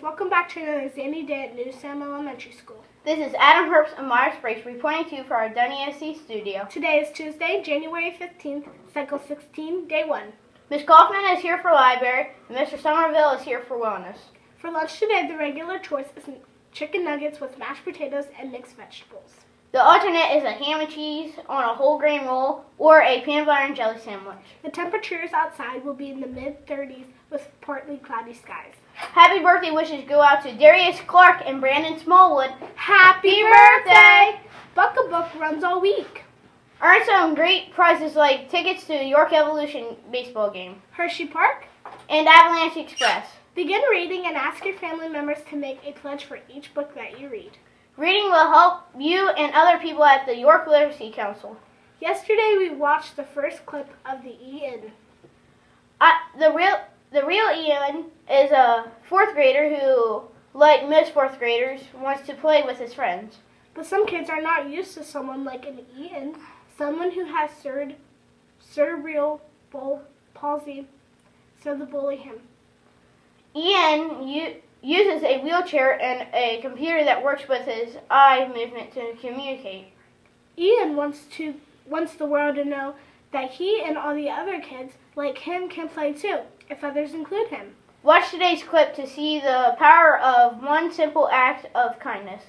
welcome back to another Zandy Day at New Salem Elementary School. This is Adam Herbst and Myers Brace reporting to you for our WSC studio. Today is Tuesday, January 15th, Cycle 16, Day 1. Ms. Kaufman is here for library, and Mr. Somerville is here for wellness. For lunch today, the regular choice is chicken nuggets with mashed potatoes and mixed vegetables. The alternate is a ham and cheese on a whole grain roll or a peanut butter and jelly sandwich. The temperatures outside will be in the mid-30s with partly cloudy skies. Happy birthday wishes go out to Darius Clark and Brandon Smallwood. Happy birthday! Buck a Book runs all week. Earn some great prizes like tickets to the York Evolution baseball game, Hershey Park, and Avalanche Express. Begin reading and ask your family members to make a pledge for each book that you read. Reading will help you and other people at the York Literacy Council. Yesterday we watched the first clip of the Ian. The real Ian is a fourth grader who, like most fourth graders, wants to play with his friends. But some kids are not used to someone like an Ian, someone who has cerebral palsy, so they bully him. Ian uses a wheelchair and a computer that works with his eye movement to communicate. Ian wants the world to know that he and all the other kids like him can play too, if others include him. Watch today's clip to see the power of one simple act of kindness.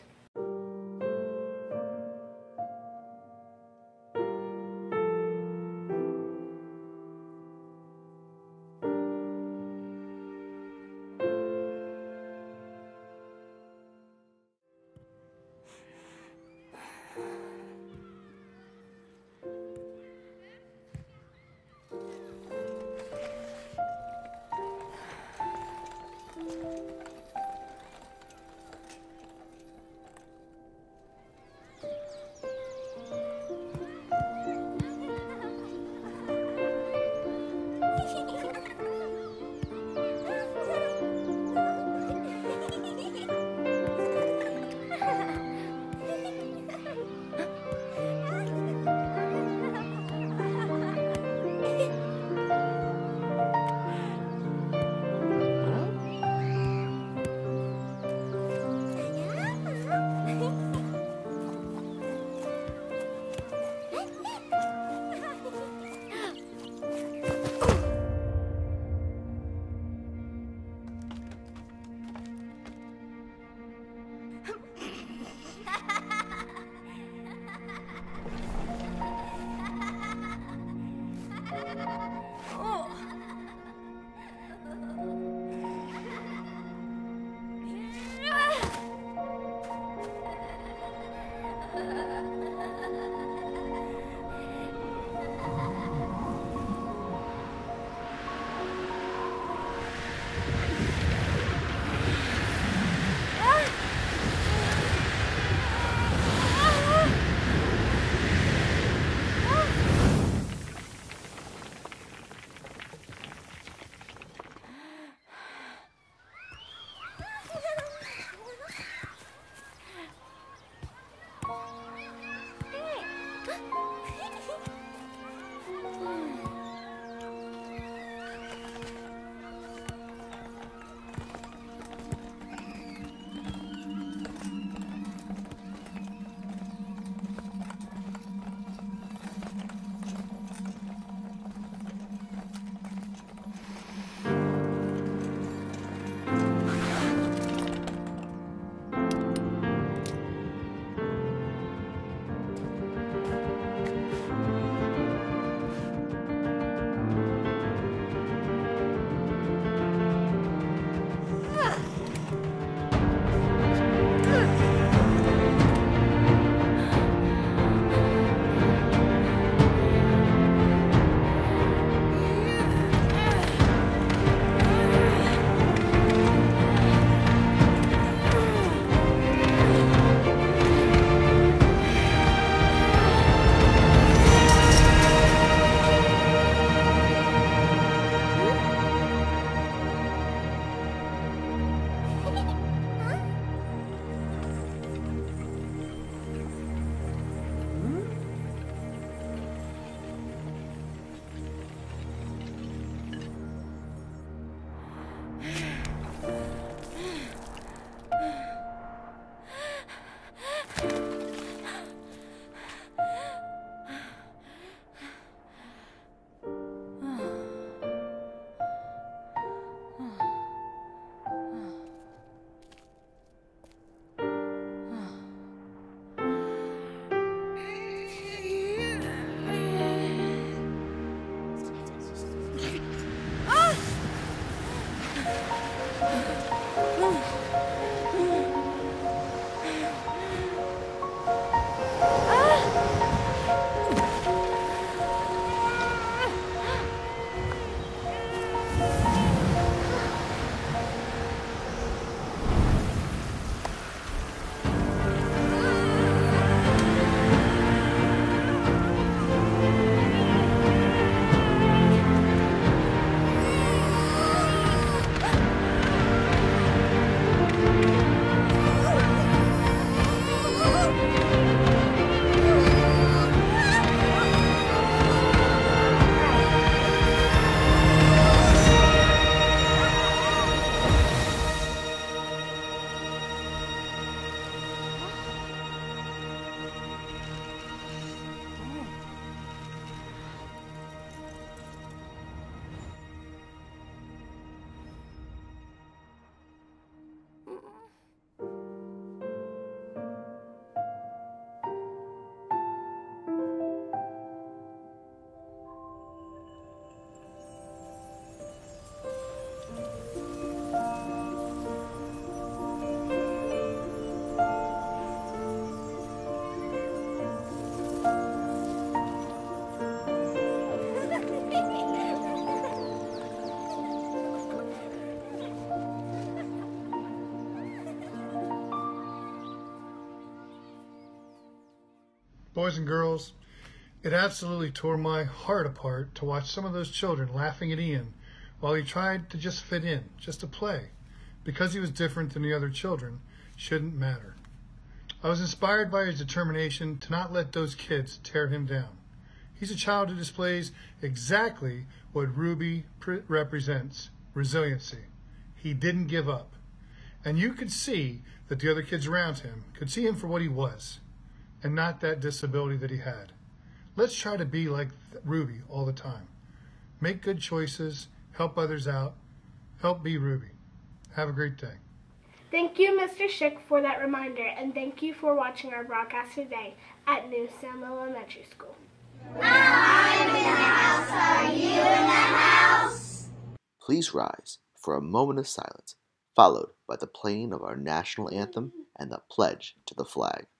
Boys and girls, it absolutely tore my heart apart to watch some of those children laughing at Ian while he tried to just fit in, just to play. Because he was different than the other children, shouldn't matter. I was inspired by his determination to not let those kids tear him down. He's a child who displays exactly what Ruby represents, resiliency. He didn't give up. And you could see that the other kids around him could see him for what he was, and not that disability that he had. Let's try to be like Ruby all the time. Make good choices, help others out, help be Ruby. Have a great day. Thank you, Mr. Schick, for that reminder, and thank you for watching our broadcast today at New Salem Elementary School. I'm in the house. Are you in the house? Please rise for a moment of silence, followed by the playing of our national anthem and the pledge to the flag.